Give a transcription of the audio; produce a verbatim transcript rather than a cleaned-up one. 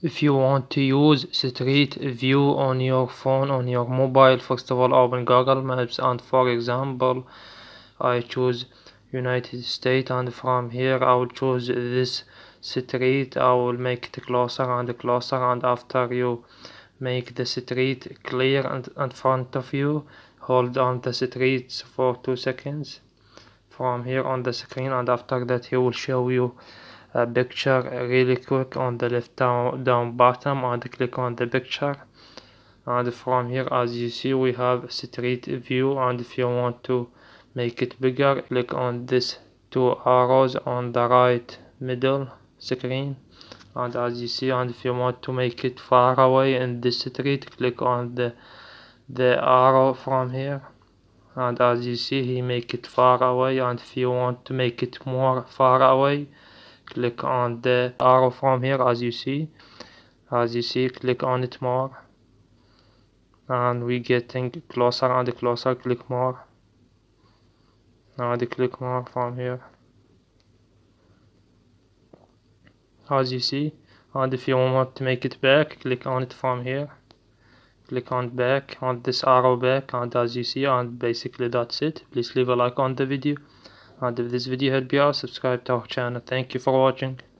If you want to use Street View on your phone, on your mobile, first of all open Google Maps, and for example I choose United States, and from here I will choose this street. I will make it closer and closer, and after you make the street clear and in front of you, hold on the street for two seconds from here on the screen, and after that he will show you a picture really quick on the left down, down bottom, and click on the picture, and from here as you see we have Street View. And if you want to make it bigger, click on this two arrows on the right middle screen, and as you see, and if you want to make it far away in this street, click on the the arrow from here, and as you see he make it far away. And if you want to make it more far away, click on the arrow from here, as you see as you see click on it more, and we getting closer and closer. Click more and click more from here, as you see. And if you want to make it back, click on it from here, click on back, on this arrow back, and as you see, and basically that's it. Please leave a like on the video, and if this video helped you out, subscribe to our channel. Thank you for watching.